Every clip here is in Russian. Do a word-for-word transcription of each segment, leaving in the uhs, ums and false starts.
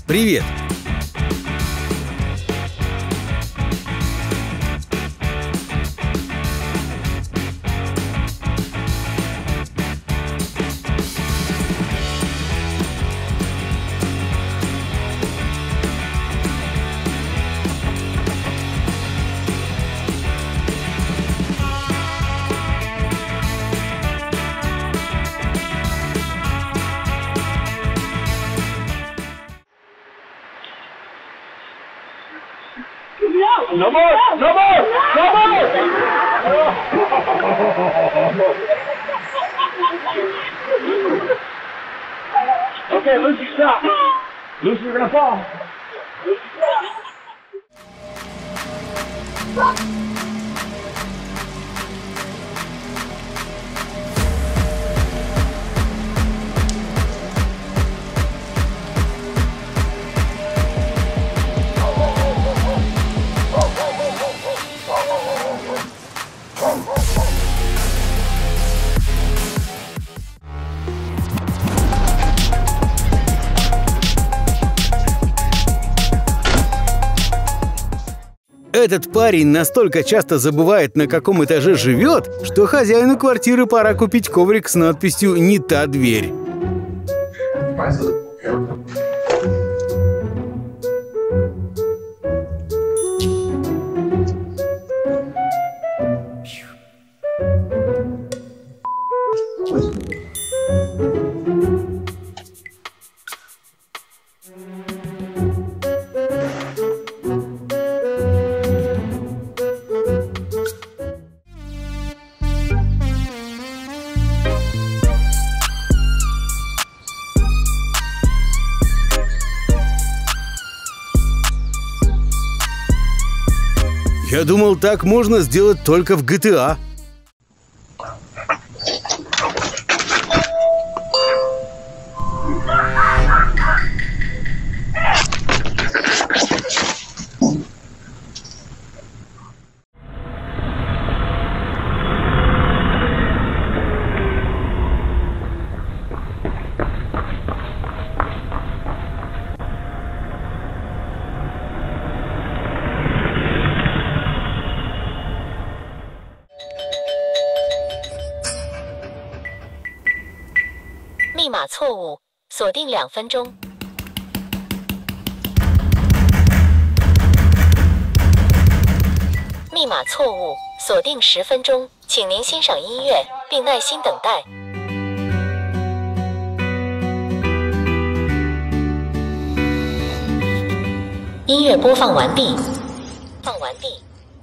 Привет! No more! No more! No more! Okay, Lucy, stop. Lucy, you're gonna fall. Lucy, stop. Этот парень настолько часто забывает, на каком этаже живет, что хозяину квартиры пора купить коврик с надписью «Не та дверь». Я думал, так можно сделать только в джи ти эй. 密码错误，锁定两分钟。密码错误，锁定十分钟，请您欣赏音乐并耐心等待。音乐播放完毕。放完毕。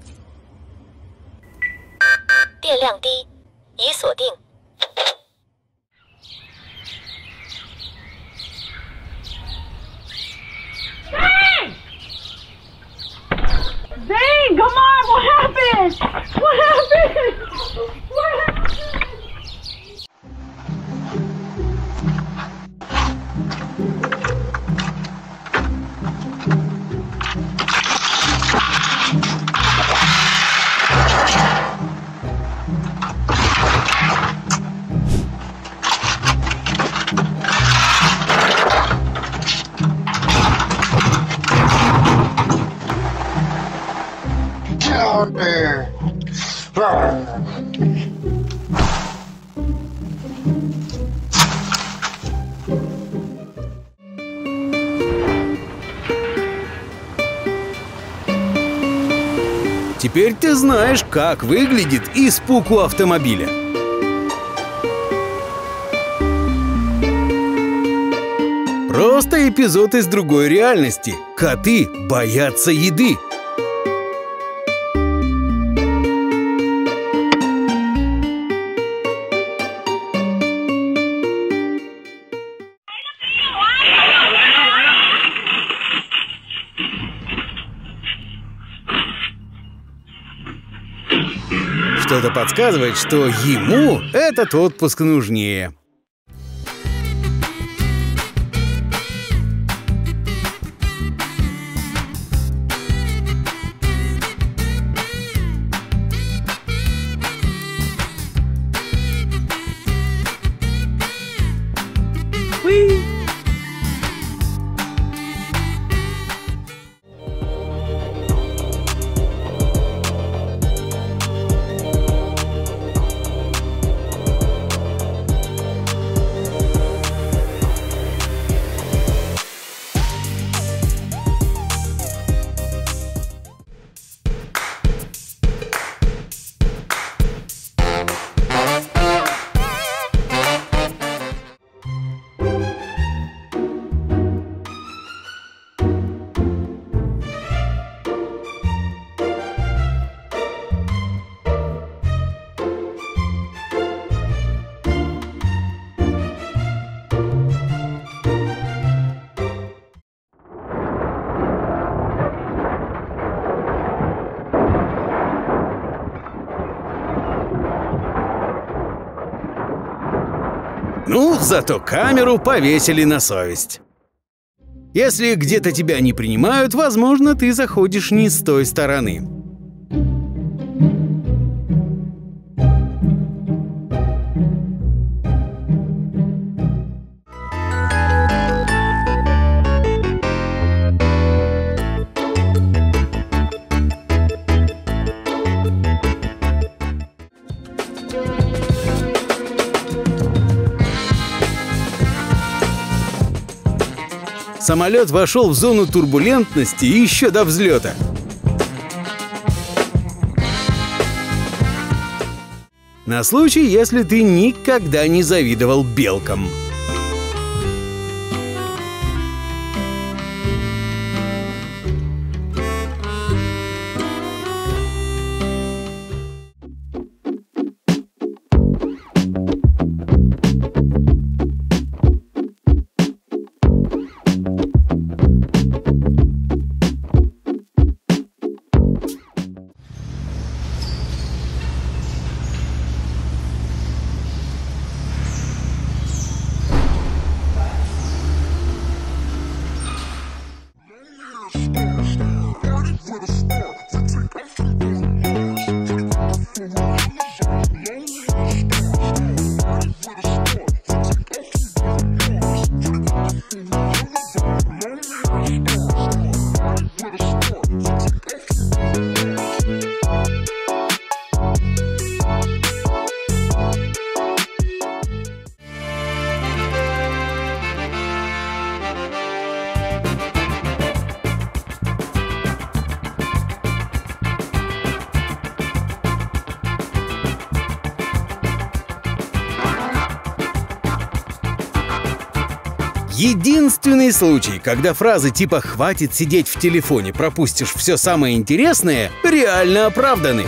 电量低，已锁定。 Zane, come on! What happened? What happened? What happened? Out there. Теперь ты знаешь, как выглядит испуг у автомобиля. Просто эпизод из другой реальности. Коты боятся еды. Что-то подсказывает, что ему этот отпуск нужнее. Ну, зато камеру повесили на совесть. Если где-то тебя не принимают, возможно, ты заходишь не с той стороны. Самолет вошел в зону турбулентности еще до взлета. На случай, если ты никогда не завидовал белкам. Единственный случай, когда фразы типа «хватит сидеть в телефоне, пропустишь все самое интересное» реально оправданы.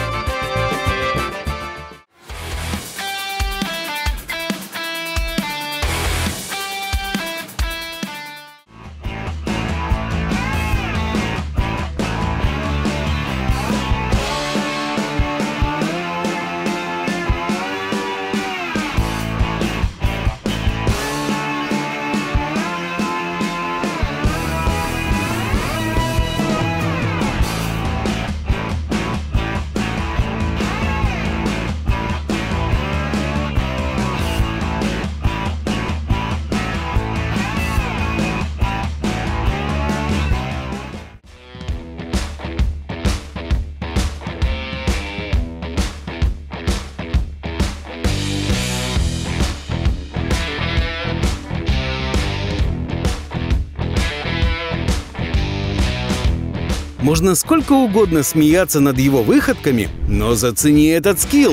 Можно сколько угодно смеяться над его выходками, но зацени этот скилл.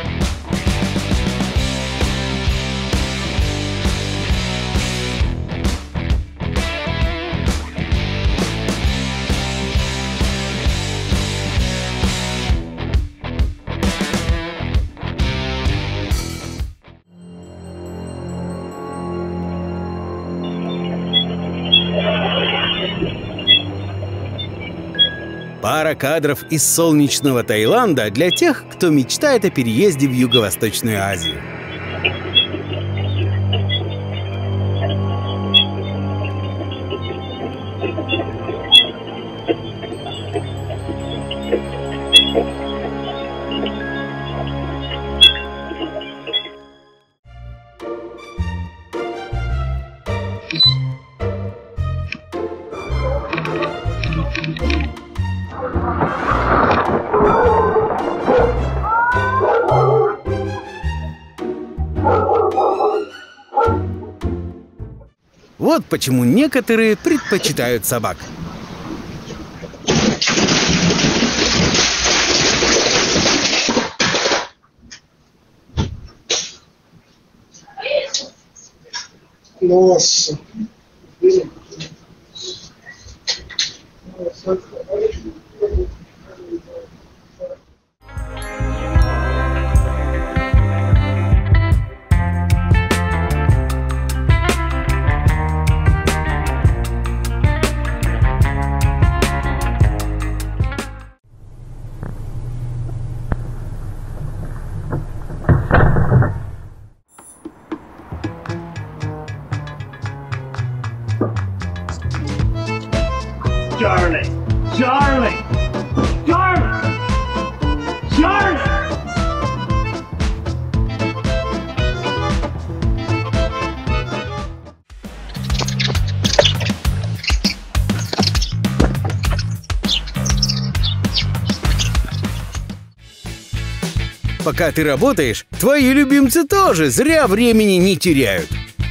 Пара кадров из солнечного Таиланда для тех, кто мечтает о переезде в Юго-Восточную Азию. Вот почему некоторые предпочитают собак. Nossa. Darling, darling, darling, darling. Пока ты работаешь, твои любимцы тоже зря времени не теряют.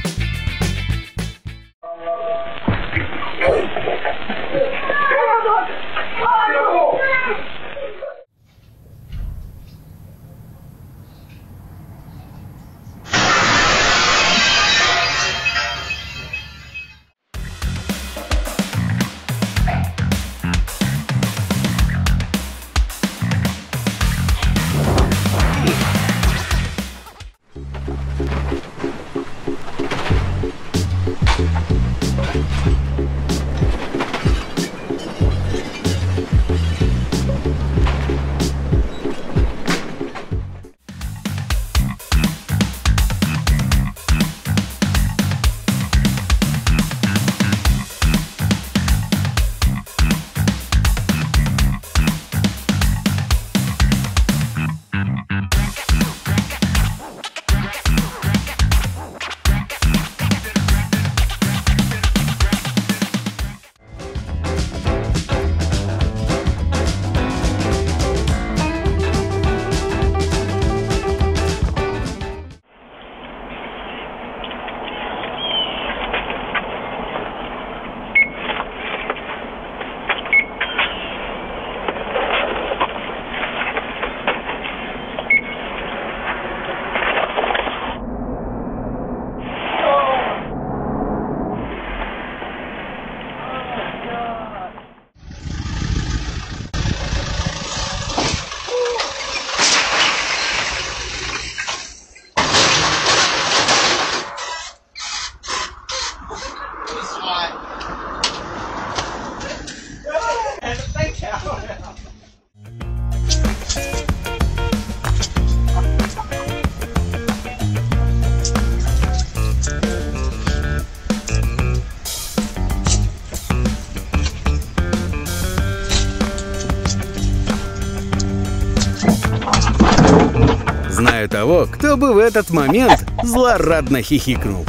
Знаю того, кто бы в этот момент злорадно хихикнул.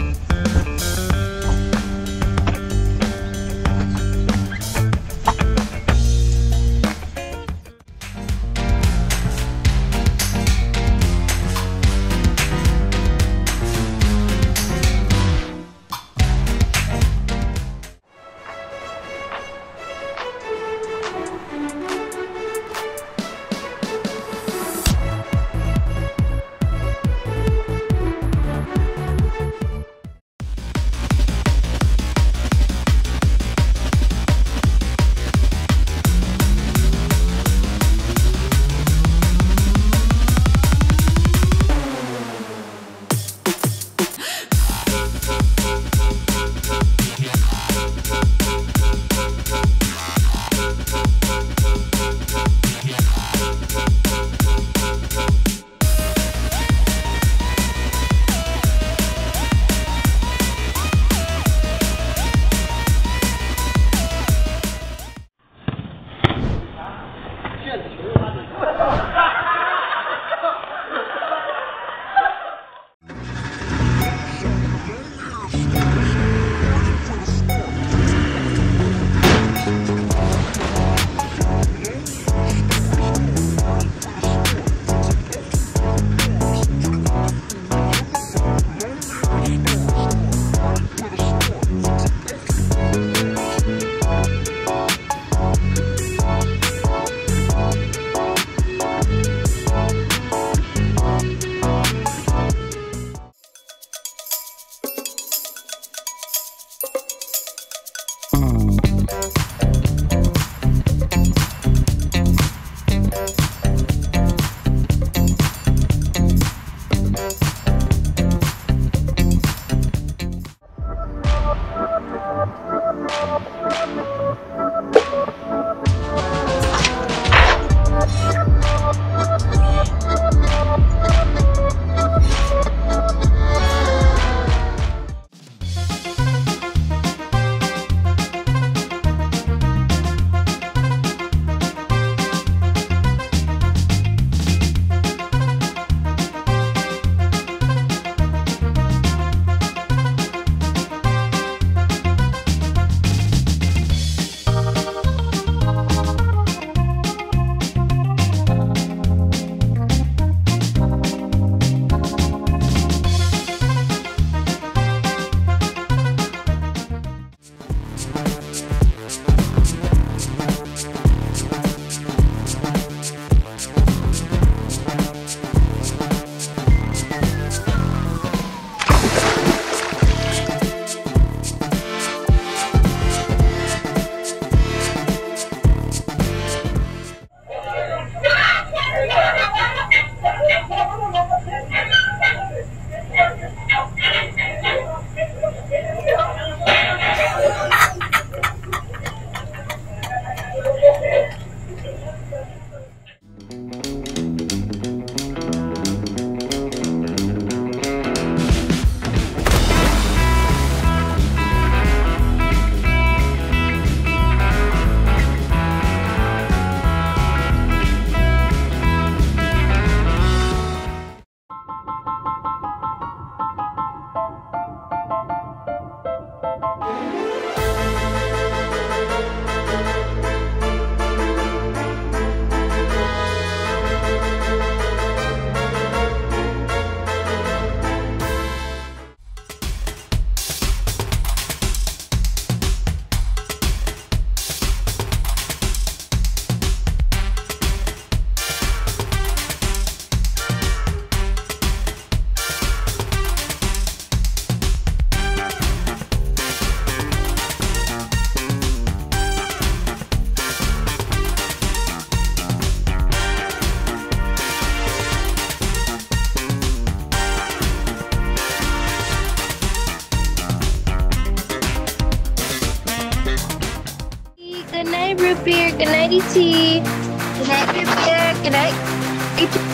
Good night, root beer. Good night, E T. Good night, root beer. Good night, E T.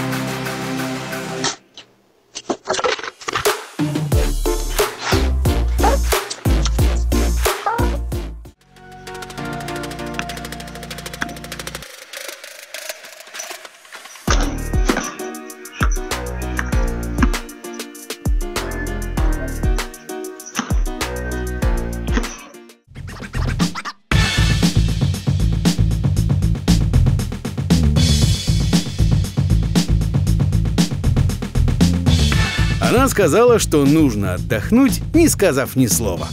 Она сказала, что нужно отдохнуть, не сказав ни слова.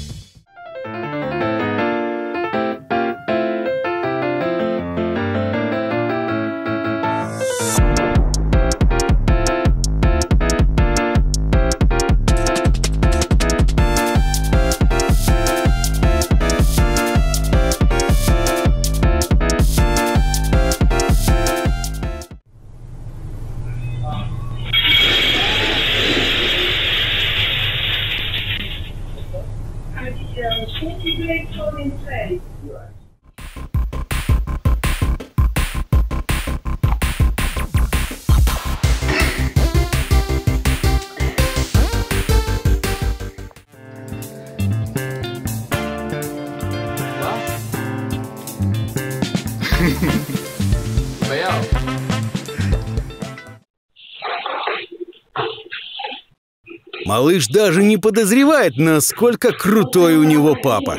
Малыш даже не подозревает, насколько крутой у него папа.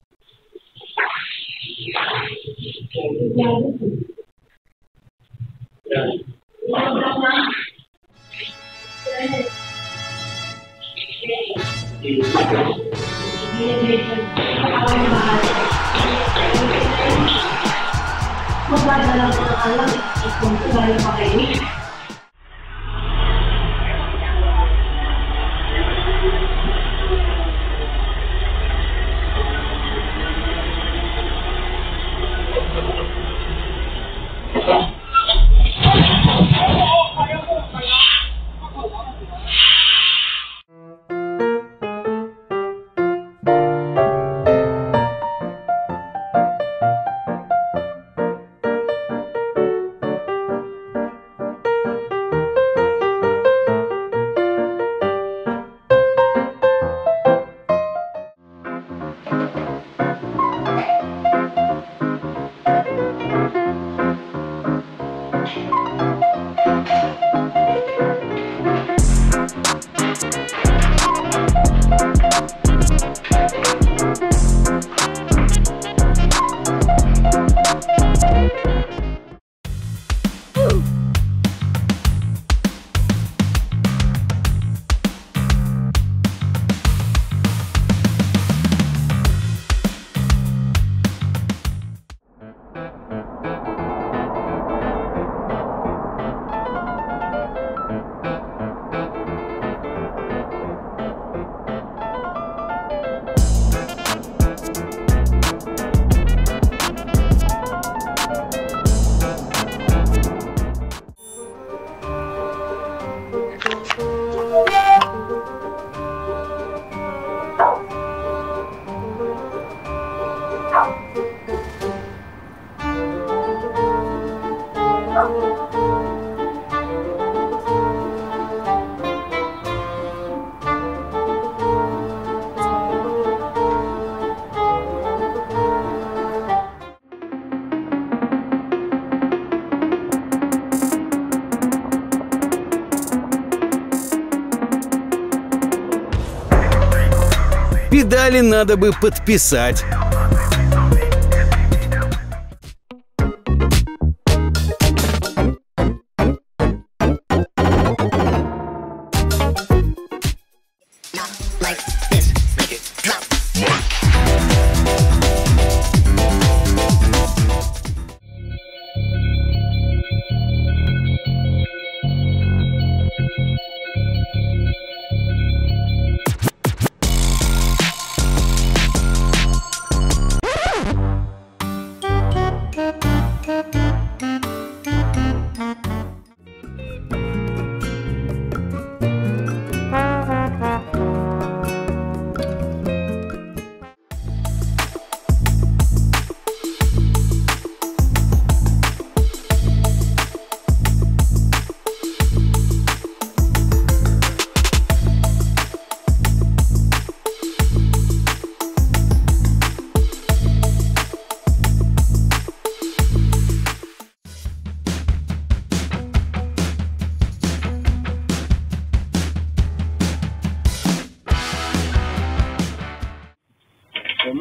Педали надо бы подписать.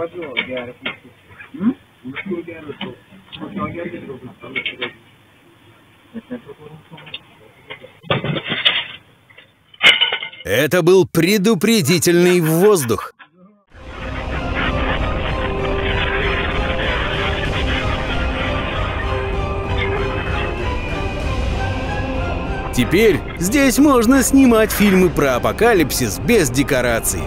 Это был предупредительный воздух. Теперь здесь можно снимать фильмы про апокалипсис без декораций.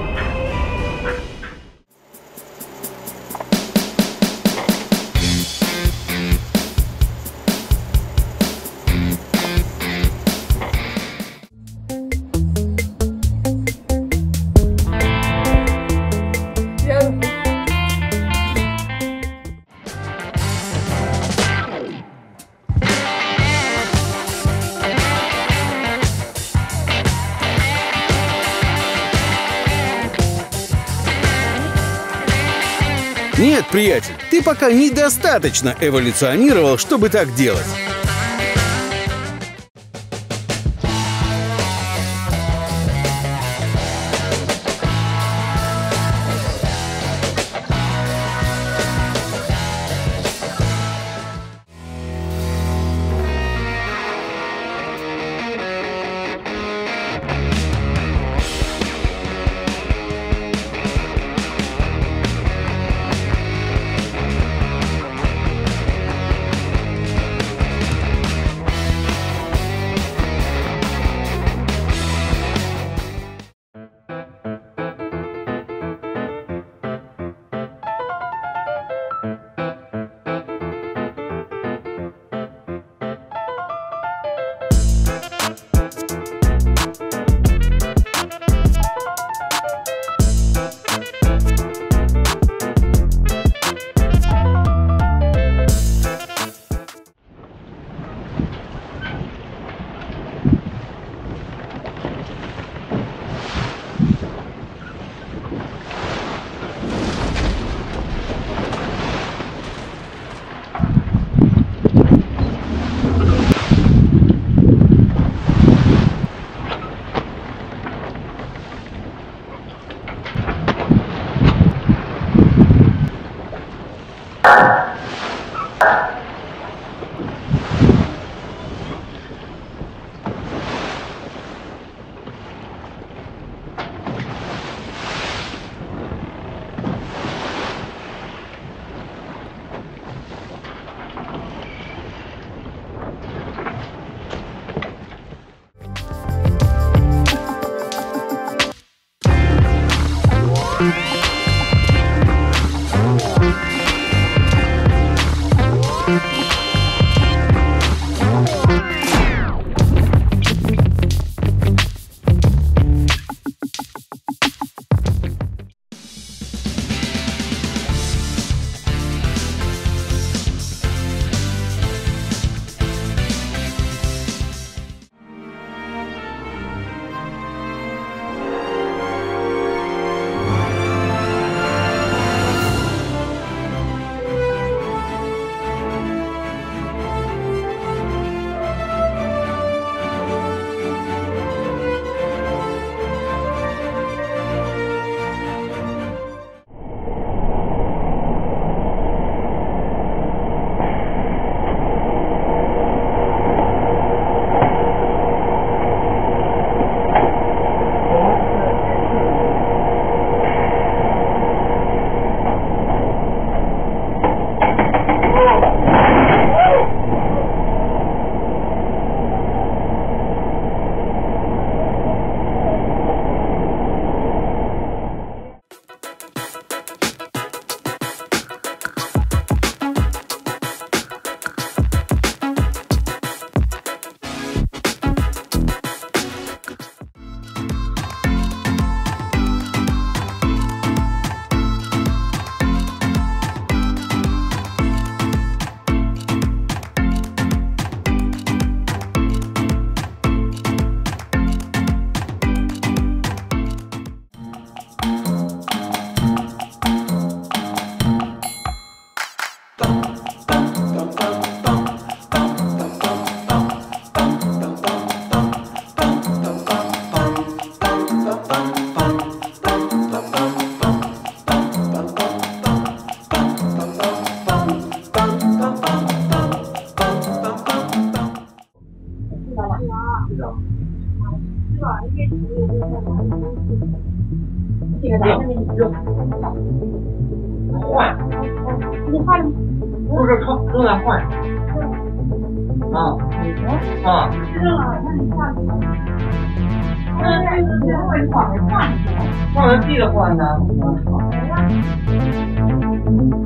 Нет, приятель, ты пока недостаточно эволюционировал, чтобы так делать. 换， 你换了吗？ 不是正正在换。啊啊。 知道了，那你换什么？那那你换没换？换。 换完记得换呢。 好呀。